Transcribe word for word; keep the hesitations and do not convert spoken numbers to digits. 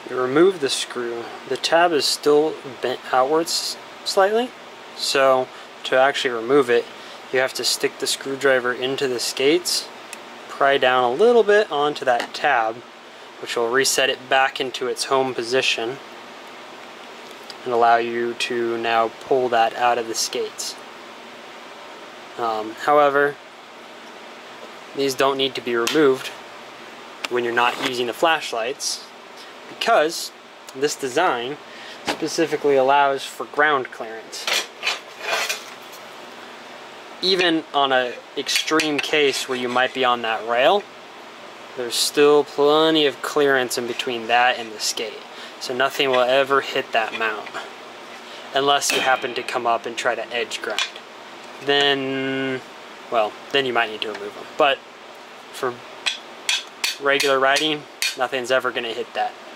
You remove the screw. The tab is still bent outwards slightly, so to actually remove it, you have to stick the screwdriver into the skates, pry down a little bit onto that tab, which will reset it back into its home position and allow you to now pull that out of the skates. Um, however, these don't need to be removed when you're not using the flashlights, because this design specifically allows for ground clearance. Even on an extreme case where you might be on that rail, there's still plenty of clearance in between that and the skate. So nothing will ever hit that mount, unless you happen to come up and try to edge grind. Then, well, then you might need to remove them. But for regular riding, nothing's ever going to hit that.